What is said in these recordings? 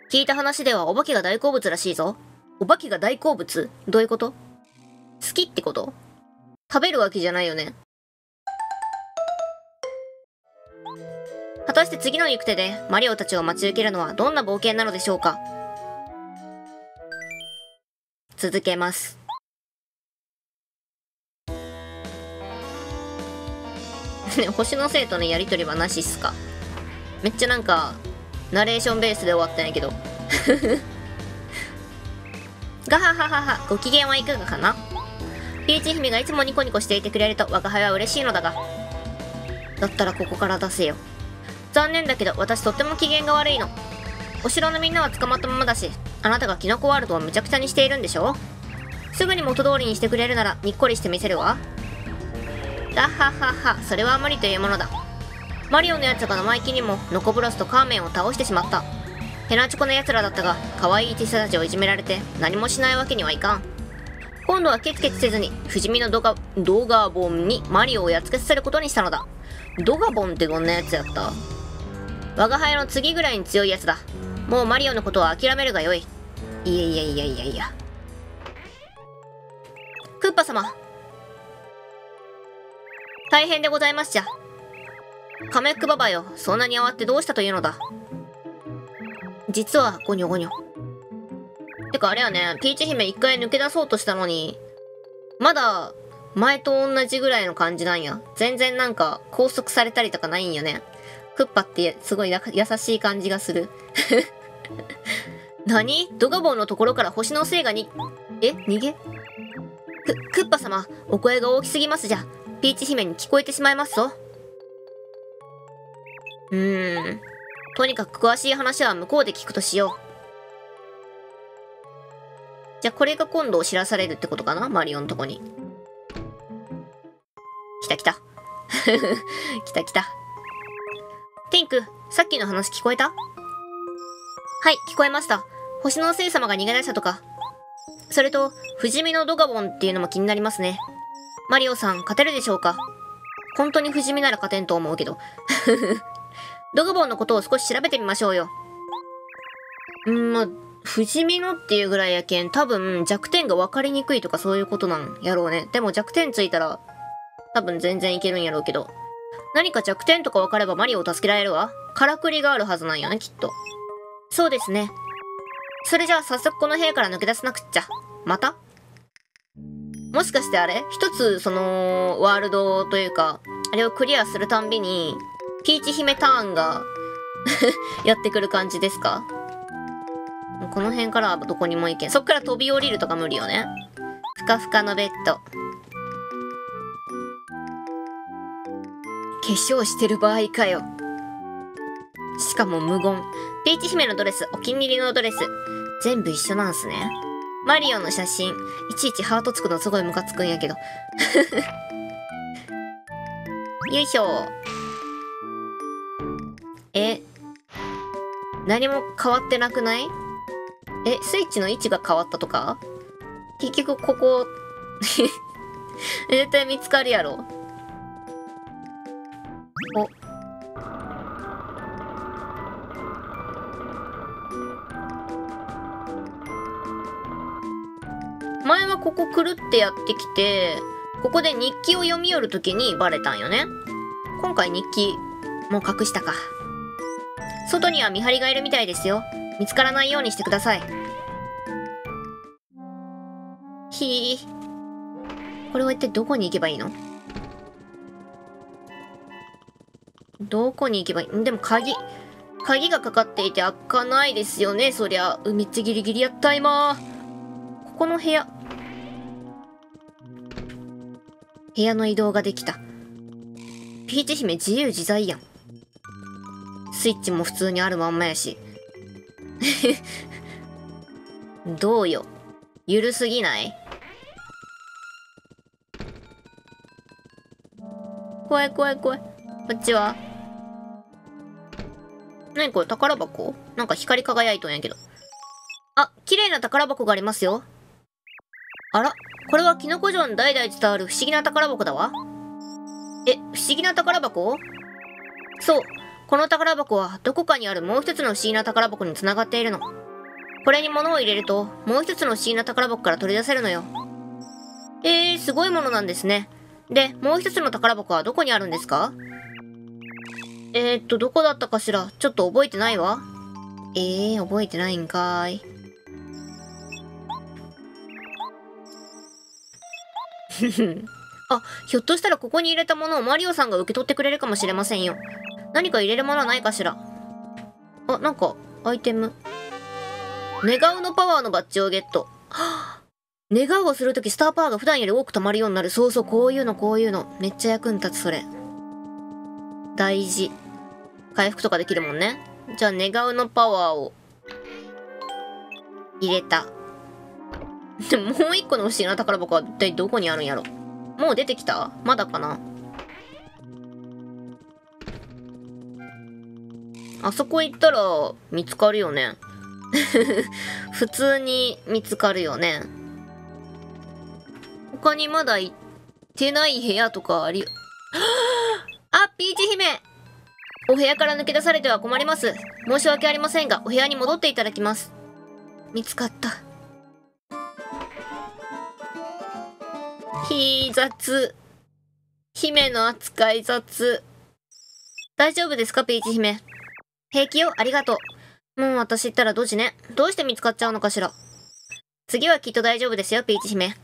聞いた話ではお化けが大好物らしいぞ。お化けが大好物？どういうこと？好きってこと？食べるわけじゃないよね。果たして次の行く手でマリオたちを待ち受けるのはどんな冒険なのでしょうか。続けます。星の生徒のやりとりはなしっすか。めっちゃなんかナレーションベースで終わったんやけど。ガハハハハ、ご機嫌はいかがかな。ピーチ姫がいつもニコニコしていてくれると我が輩は嬉しいのだが。だったらここから出せよ。残念だけど私とっても機嫌が悪いの。お城のみんなは捕まったままだし、あなたがキノコワールドをむちゃくちゃにしているんでしょ。すぐに元通りにしてくれるならにっこりしてみせるわ。ガッハッハッハ、それは無理というものだ。マリオのやつが生意気にもノコブロスとカーメンを倒してしまった。ヘナチョコのやつらだったが、可愛いティサたちをいじめられて何もしないわけにはいかん。今度はケチケチせずに不死身のドガボンにマリオをやっつけさせることにしたのだ。ドガボンってどんなやつやった？我が輩の次ぐらいに強いやつだ。もうマリオのことは諦めるがよい。いや。クッパ様、大変でございますじゃ。カメックババよ、そんなに慌てどうしたというのだ。実はゴニョゴニョ。てかあれやね、ピーチ姫一回抜け出そうとしたのに、まだ前と同じぐらいの感じなんや。全然なんか拘束されたりとかないんよね。クッパってすごい優しい感じがする。何？ドガボンのところから星の精が逃げ？クッパ様、お声が大きすぎますじゃ。ピーチ姫に聞こえてしまいますぞ。とにかく詳しい話は向こうで聞くとしよう。じゃあこれが今度知らされるってことかな、マリオのとこに。来た。来た。ティンク、さっきの話聞こえた？はい、聞こえました。星の聖様が逃げ出したとか。それと、不死身のドガボンっていうのも気になりますね。マリオさん、勝てるでしょうか？本当に不死身なら勝てんと思うけど。ドガボンのことを少し調べてみましょうよ。不死身のっていうぐらいやけん、多分弱点が分かりにくいとかそういうことなんやろうね。でも弱点ついたら、多分全然いけるんやろうけど。何か弱点とか分かればマリオを助けられるわ。からくりがあるはずなんよね、きっと。そうですね。それじゃあ早速この部屋から抜け出さなくっちゃ。また？もしかしてあれ？一つそのワールドというか、あれをクリアするたんびに、ピーチ姫ターンがやってくる感じですか？この辺からはどこにも行けん。そっから飛び降りるとか無理よね。ふかふかのベッド。化粧してる場合かよ。しかも無言。ピーチ姫のドレス、お気に入りのドレス。全部一緒なんすね。マリオの写真。いちいちハートつくのすごいムカつくんやけど。よいしょ。何も変わってなくない？スイッチの位置が変わったとか？結局ここ、絶対見つかるやろ。前はここくるってやってきて、ここで日記を読み寄るときにバレたんよね。今回日記、もう隠したか。外には見張りがいるみたいですよ。見つからないようにしてください。これは一体どこに行けばいいの？どこに行けばいい？でも鍵がかかっていて開かないですよね、そりゃ。めっちゃギリギリやった今。ここの部屋の移動ができた。ピーチ姫自由自在やん。スイッチも普通にあるまんまやし。どうよ。ゆるすぎない？怖い。こっちは？何これ、宝箱？なんか光り輝いとんやけど。あ、綺麗な宝箱がありますよ。あら、これはキノコ城に代々伝わる不思議な宝箱だわ。不思議な宝箱？そう、 この宝箱はどこかにあるもう一つの不思議な宝箱につながっているの。これに物を入れると、もう一つの不思議な宝箱から取り出せるのよ。すごいものなんですね。で、もう一つの宝箱はどこにあるんですか？どこだったかしら。ちょっと覚えてないわ。覚えてないんかーい。あ、ひょっとしたらここに入れたものをマリオさんが受け取ってくれるかもしれませんよ。何か入れるものはないかしら。あ、なんか、アイテム。願うのパワーのバッジをゲット。はぁ、願うをするときスターパワーが普段より多く溜まるようになる。そうそう、こういうの。めっちゃ役に立つ、それ。大事。回復とかできるもんね。じゃあ、願うのパワーを入れた。でも、もう一個の不思議な宝箱は一体どこにあるんやろ。もう出てきた？まだかな？あそこ行ったら見つかるよね。普通に見つかるよね。他にまだ行ってない部屋とかあり、あ、ピーチ姫！お部屋から抜け出されては困ります。申し訳ありませんが、お部屋に戻っていただきます。見つかった。雑。姫の扱い雑。大丈夫ですか、ピーチ姫。平気よ、ありがとう。もう私ったらドジね。どうして見つかっちゃうのかしら。次はきっと大丈夫ですよ、ピーチ姫。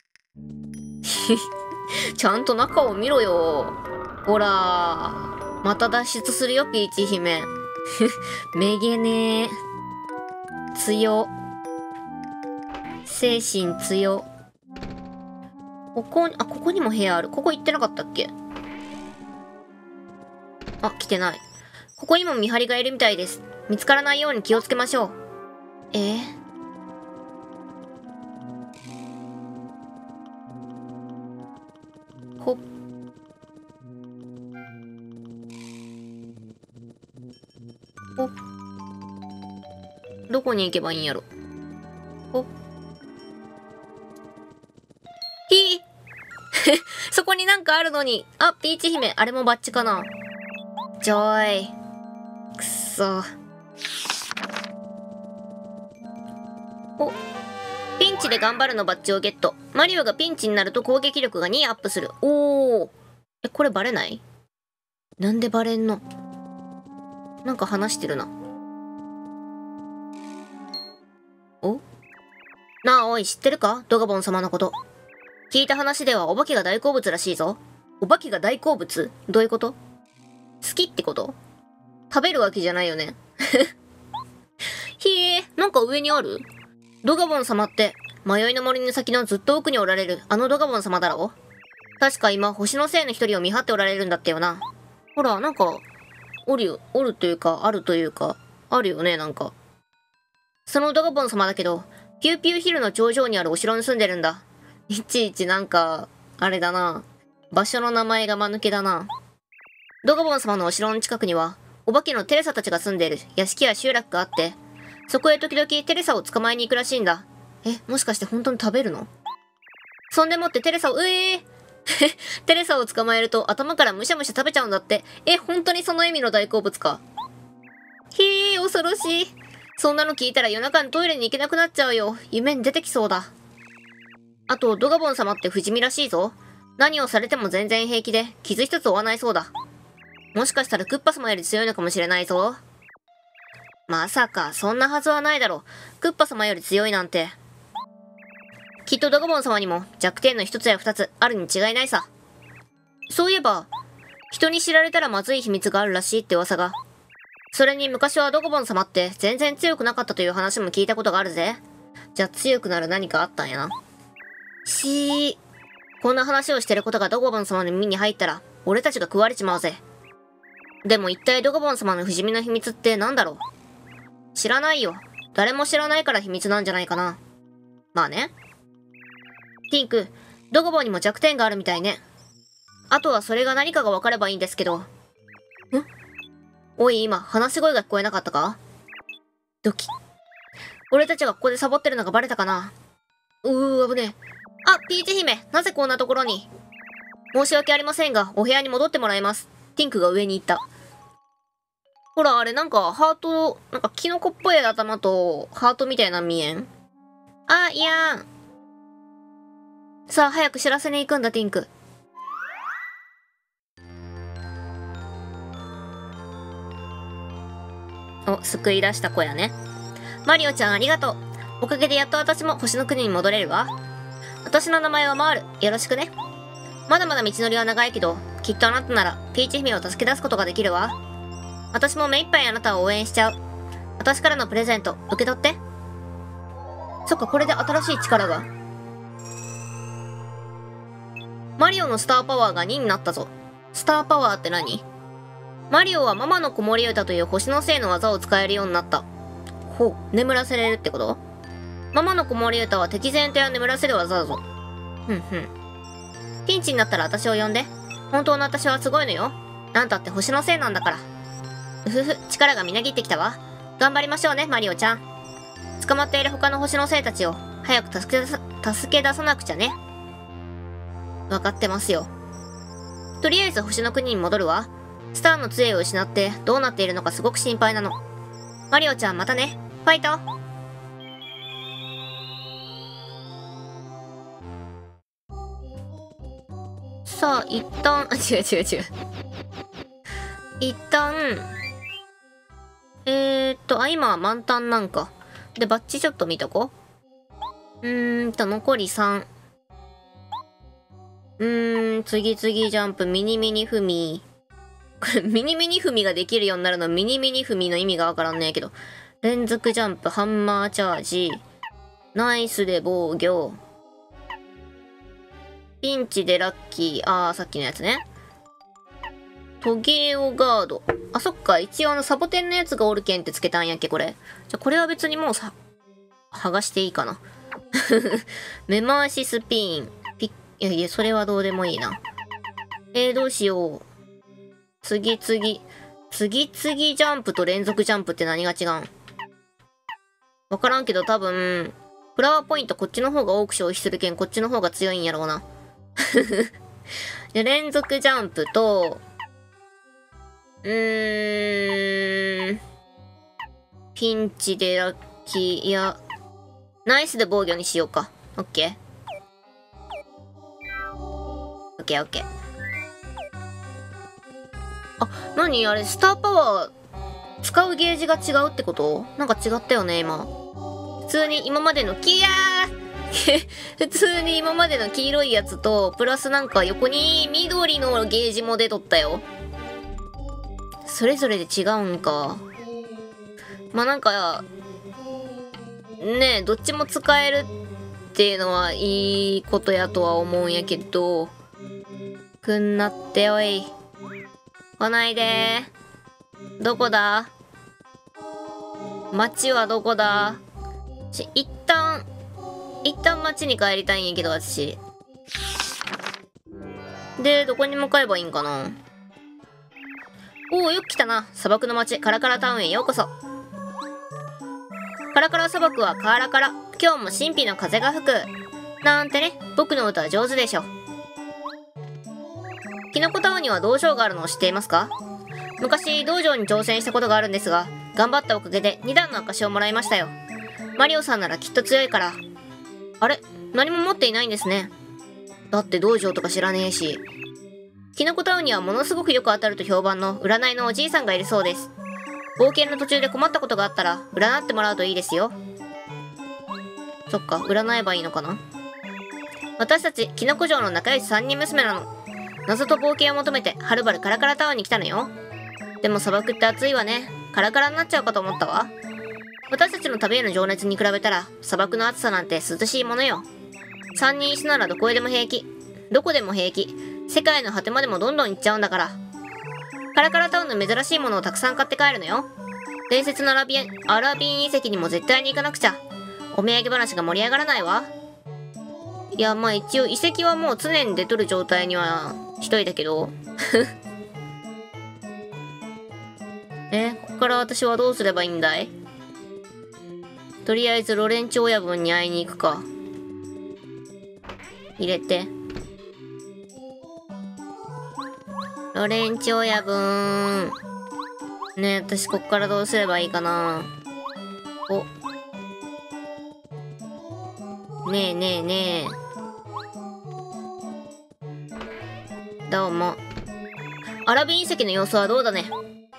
ちゃんと中を見ろよ。ほら。また脱出するよ、ピーチ姫。めげねー。強。精神強。ここにも部屋ある。ここ行ってなかったっけ？あ、来てない。ここにも見張りがいるみたいです。見つからないように気をつけましょう。ほっ。ほっ。どこに行けばいいんやろ。ほっ。そこになんかあるのに。あ、ピーチ姫。あれもバッジかな。ジョーイ。くっそ。お。ピンチで頑張るのバッジをゲット。マリオがピンチになると攻撃力が2アップする。おー。これバレない？なんでバレんの？なんか話してるな。お？なあ、おい、知ってるか？ドガボン様のこと。聞いた話ではお化けが大好物らしいぞ。お化けが大好物？どういうこと？好きってこと？食べるわけじゃないよね。ひえ、なんか上にある？ドガボン様って、迷いの森の先のずっと奥におられるあのドガボン様だろ？確か今、星の精の一人を見張っておられるんだったよな。ほら、なんか、おるというか、あるというか、あるよね、なんか。そのドガボン様だけど、ピューピューヒルの頂上にあるお城に住んでるんだ。いちいちなんか、あれだな。場所の名前が間抜けだな。ドガボン様のお城の近くには、お化けのテレサたちが住んでいる屋敷や集落があって、そこへ時々テレサを捕まえに行くらしいんだ。もしかして本当に食べるの？そんでもってテレサを、テレサを捕まえると頭からむしゃむしゃ食べちゃうんだって。本当にその意味の大好物か。恐ろしい。そんなの聞いたら夜中にトイレに行けなくなっちゃうよ。夢に出てきそうだ。あと、ドガボン様って不死身らしいぞ。何をされても全然平気で、傷一つ負わないそうだ。もしかしたらクッパ様より強いのかもしれないぞ。まさか、そんなはずはないだろ。クッパ様より強いなんて。きっとドガボン様にも弱点の一つや二つあるに違いないさ。そういえば、人に知られたらまずい秘密があるらしいって噂が。それに昔はドガボン様って全然強くなかったという話も聞いたことがあるぜ。じゃあ強くなる何かあったんやな。こんな話をしてることがドガボン様の耳に入ったら、俺たちが食われちまうぜ。でも一体ドガボン様の不死身の秘密って何だろう？知らないよ。誰も知らないから秘密なんじゃないかな。まあね。ティンク、ドガボンにも弱点があるみたいね。あとはそれが何かが分かればいいんですけど。おい、今、話し声が聞こえなかったか？ドキ。俺たちがここでサボってるのがバレたかな？危ねえ。あ、ピーチ姫、なぜこんなところに？申し訳ありませんが、お部屋に戻ってもらいます。ティンクが上に行った。 ほら、あれなんかハート、なんかキノコっぽい頭とハートみたいな見えん？あ、いやん。さあ、早く知らせに行くんだ、ティンク。お、救い出した子やね。マリオちゃんありがとう。おかげでやっと私も星の国に戻れるわ。私の名前はマール。よろしくね。まだまだ道のりは長いけど、きっとあなたならピーチ姫を助け出すことができるわ。私も目いっぱいあなたを応援しちゃう。私からのプレゼント、受け取って。そっか、これで新しい力が。マリオのスターパワーが2になったぞ。スターパワーって何？マリオはママの子守歌という星のせいの技を使えるようになった。ほう、眠らせれるってこと？ママの子守歌は敵全体を眠らせる技だぞ。ふんふん。ピンチになったら私を呼んで。本当の私はすごいのよ。なんたって星のせいなんだから。うふふ、力がみなぎってきたわ。頑張りましょうね、マリオちゃん。捕まっている他の星のせいたちを早く助け出さなくちゃね。わかってますよ。とりあえず星の国に戻るわ。スターの杖を失ってどうなっているのかすごく心配なの。マリオちゃんまたね。ファイト。さあ、一旦、違う。一旦、今は満タンなんか。で、バッチちょっと見とこ。残り3。次々ジャンプ、ミニミニ踏み。これ、ミニミニ踏みができるようになるのはミニミニ踏みの意味がわからんねえけど。連続ジャンプ、ハンマーチャージ、ナイスで防御、ピンチでラッキー、さっきのやつね。トゲオガード。あ、そっか。一応サボテンのやつがおるけんってつけたんやっけ、これ。じゃ、これは別にもう剥がしていいかな。目回しスピン。いや、それはどうでもいいな。どうしよう。次々ジャンプと連続ジャンプって何が違うん？わからんけど多分、フラワーポイントこっちの方が多く消費するけん、こっちの方が強いんやろうな。で、連続ジャンプと、ピンチでラッキー、いや、ナイスで防御にしようか。オッケー。オッケー。あ、何あれ、スターパワー、使うゲージが違うってこと？なんか違ったよね、今。普通に今までの普通に今までの黄色いやつと、プラスなんか横に緑のゲージも出とったよ。それぞれで違うんか。まあなんか、ねえ、どっちも使えるっていうのはいいことやとは思うんやけど、くんなっておい。来ないでー。どこだ？町はどこだ？一旦町に帰りたいんやけど、私。で、どこに向かえばいいんかな？おお、よく来たな。砂漠の町、カラカラタウンへようこそ。カラカラ砂漠はカラカラ。今日も神秘の風が吹く。なんてね、僕の歌は上手でしょ。キノコタウンには道場があるのを知っていますか？昔、道場に挑戦したことがあるんですが、頑張ったおかげで2段の証をもらいましたよ。マリオさんならきっと強いから。あれ？何も持っていないんですね。だって道場とか知らねえし。キノコタウンにはものすごくよく当たると評判の占いのおじいさんがいるそうです。冒険の途中で困ったことがあったら占ってもらうといいですよ。そっか、占えばいいのかな。私たちキノコ城の仲良し3人娘なの。謎と冒険を求めてはるばるカラカラタウンに来たのよ。でも砂漠って暑いわね。カラカラになっちゃうかと思ったわ。私たちの食べへの情熱に比べたら砂漠の暑さなんて涼しいものよ。3人一緒ならどこへでも平気。どこでも平気。世界の果てまでもどんどん行っちゃうんだから。カラカラタウンの珍しいものをたくさん買って帰るのよ。伝説のアラビン遺跡にも絶対に行かなくちゃ。お土産話が盛り上がらないわ。いや、まあ一応遺跡はもう常に出とる状態にはしといたけど。ここから私はどうすればいいんだい？とりあえずロレンチ親分に会いに行くか。入れて。ロレンチ親分。 ねえ、私こっからどうすればいいかな。ねえねえねえ。どうも。アラビン遺跡の様子はどうだね。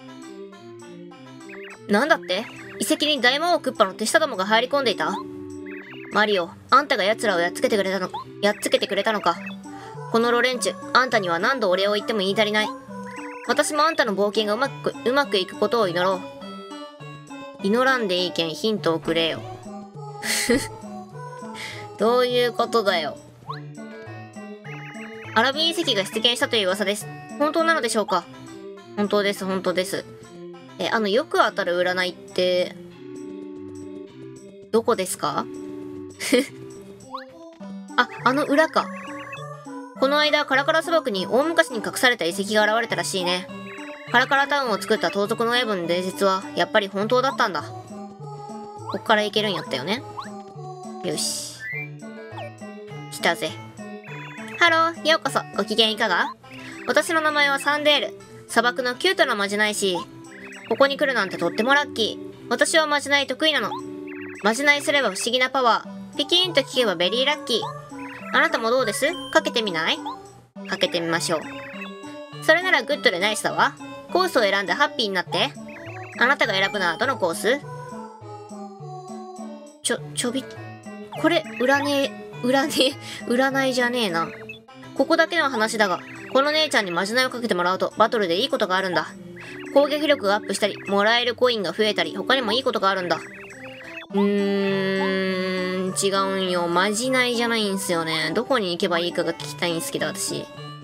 なんだって？遺跡に大魔王クッパの手下どもが入り込んでいた？マリオ、あんたが奴らをやっつけてくれたのか。このロレンチュ、あんたには何度お礼を言っても言い足りない。私もあんたの冒険がうまくいくことを祈ろう。祈らんでいいけんヒントをくれよ。どういうことだよ。アラビン遺跡が出現したという噂です。本当なのでしょうか？本当です、本当です。よく当たる占いって、どこですか？あ、あの裏か。この間、カラカラ砂漠に大昔に隠された遺跡が現れたらしいね。カラカラタウンを作った盗賊のエブンの伝説は、やっぱり本当だったんだ。こっから行けるんやったよね。よし。来たぜ。ハロー、ようこそ。ご機嫌いかが？私の名前はサンデール。砂漠のキュートなまじないし、ここに来るなんてとってもラッキー。私はまじない得意なの。まじないすれば不思議なパワー。ピキーンと聞けばベリーラッキー。あなたもどうです？かけてみない？かけてみましょう。それならグッドでナイスだわ。コースを選んでハッピーになって。あなたが選ぶのはどのコース？これ、占いじゃねえな。ここだけの話だが、この姉ちゃんにまじないをかけてもらうとバトルでいいことがあるんだ。攻撃力がアップしたり、もらえるコインが増えたり、他にもいいことがあるんだ。違うんよ。まじないじゃないんすよね。どこに行けばいいかが聞きたいんすけど、私。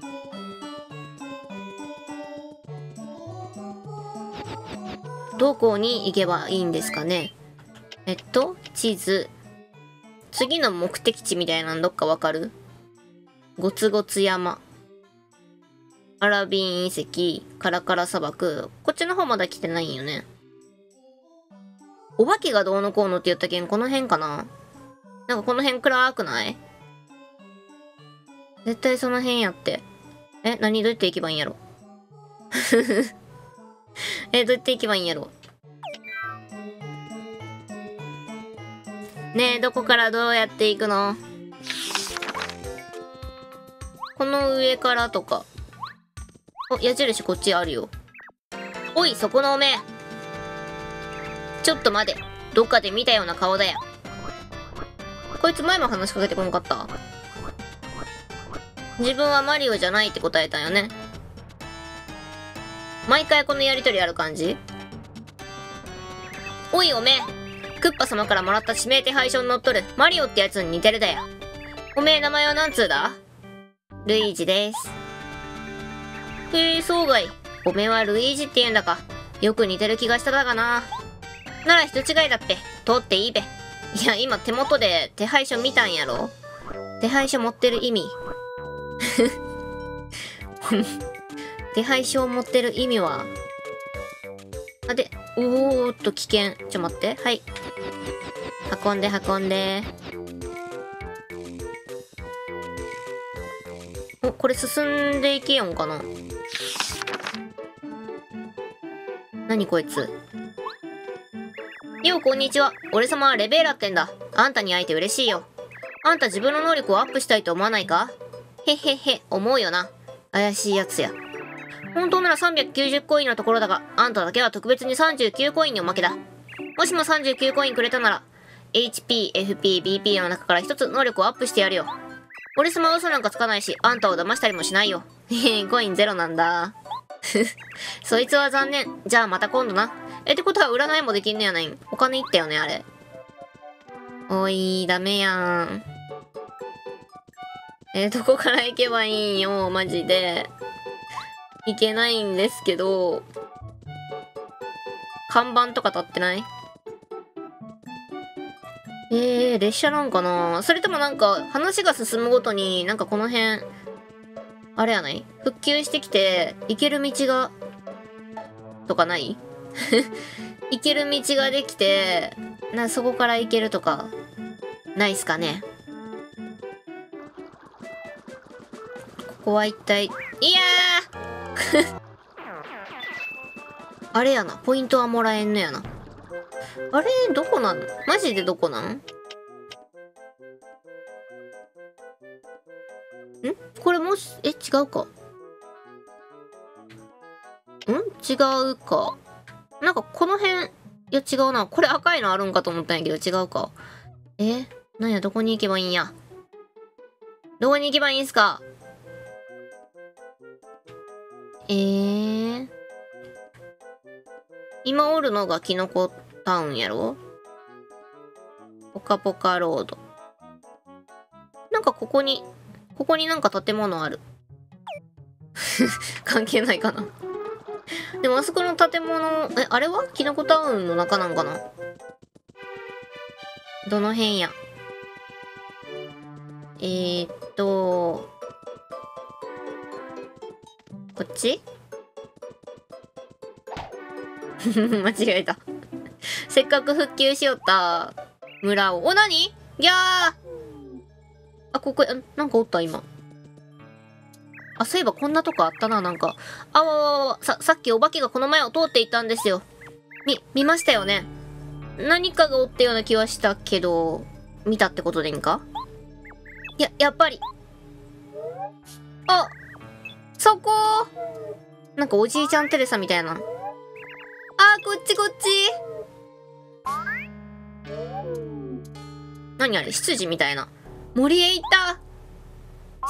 どこに行けばいいんですかね。地図。次の目的地みたいなのどっかわかる？ゴツゴツ山。アラビン遺跡、カラカラ砂漠。こっちの方まだ来てないんよね。お化けがどうのこうのって言ったけん、この辺かな？なんかこの辺暗くない？絶対その辺やって。どうやって行けばいいんやろ？どうやって行けばいいんやろ？ねえ、どこからどうやって行くの？この上からとか。矢印こっちあるよ。おい、そこのおめえ。ちょっと待て。どっかで見たような顔だよ。こいつ前も話しかけてこんかった？自分はマリオじゃないって答えたんよね。毎回このやりとりある感じ？おいおめえ。クッパ様からもらった指名手配書に乗っとるマリオってやつに似てるだよ。おめえ名前は何つうだ？ルイージです。そうがい。おめえはルイージって言うんだか。よく似てる気がしただがな。なら人違いだって。通っていいべ。いや、今手元で手配書見たんやろ？手配書持ってる意味。手配書を持ってる意味は？おーっと危険。待って。はい。運んで。これ進んでいけよんかな？何こいつ。よう、こんにちは。俺様はレベーラってんだ。あんたに会えて嬉しいよ。あんた自分の能力をアップしたいと思わないか？へへへ、思うよな。怪しいやつや。本当なら390コインのところだが、あんただけは特別に39コインにおまけだ。もしも39コインくれたなら、HP、FP、BP の中から一つ能力をアップしてやるよ。俺様は嘘なんかつかないし、あんたを騙したりもしないよ。コインゼロなんだ。そいつは残念。じゃあまた今度な。ってことは占いもできんのやないん。お金いったよね、あれ。おい、ダメやん。どこから行けばいいんよ、マジで。行けないんですけど。看板とか立ってない？列車なんかな？それともなんか、話が進むごとに、なんかこの辺、あれやない？復旧してきて、行ける道が、とかない？行ける道ができて、そこから行けるとか、ないっすかね。ここは一体、いやーあれやな。ポイントはもらえんのやな。あれどこなん？マジでどこなん？これもし、違うか。違うか。なんかこの辺、いや違うな。これ赤いのあるんかと思ったんやけど違うか。なんや、どこに行けばいいんや。どこに行けばいいんすか？今おるのがキノコタウンやろ？ポカポカロード。なんかここになんか建物ある。関係ないかな。でもあそこの建物、あれはキノコタウンの中なんかな？どの辺や？こっち？間違えた。せっかく復旧しよった村を。なに？ギャー！ここ、なんかおった今。そういえばこんなとこあったな、なんか。さっきお化けがこの前を通っていたんですよ。見ましたよね。何かがおったような気はしたけど、見たってことでいいんか？やっぱり。そこ！なんかおじいちゃんテレサみたいな。こっち。何あれ？執事みたいな。森へ行った！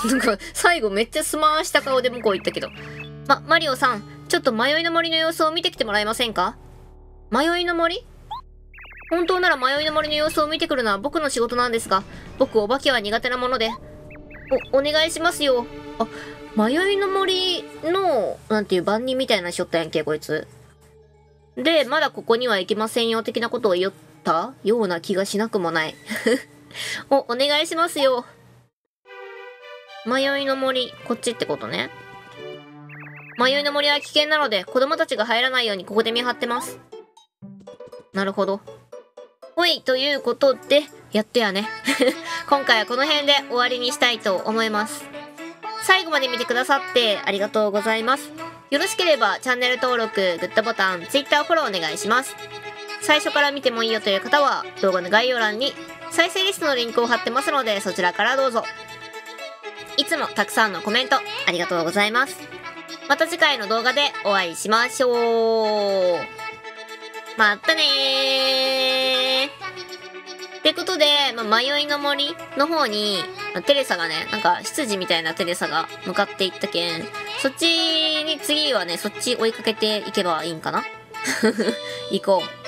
なんか、最後めっちゃスマーした顔で向こう行ったけど。マリオさん、ちょっと迷いの森の様子を見てきてもらえませんか？迷いの森？本当なら迷いの森の様子を見てくるのは僕の仕事なんですが、僕お化けは苦手なもので。お願いしますよ。迷いの森の、なんていう番人みたいなしょったやんけ、こいつ。で、まだここには行けませんよ、的なことを言ったような気がしなくもない。お願いしますよ。迷いの森、こっちってことね。迷いの森は危険なので、子供たちが入らないようにここで見張ってます。なるほど。ということで、やっとやね。今回はこの辺で終わりにしたいと思います。最後まで見てくださってありがとうございます。よろしければチャンネル登録、グッドボタン、Twitter フォローお願いします。最初から見てもいいよという方は動画の概要欄に再生リストのリンクを貼ってますので、そちらからどうぞ。いつもたくさんのコメントありがとうございます。また次回の動画でお会いしましょう。またねー。ってことで、迷いの森の方に、テレサがね、なんか執事みたいなテレサが向かっていったけん、そっちに次はね、そっち追いかけていけばいいんかな。行こう。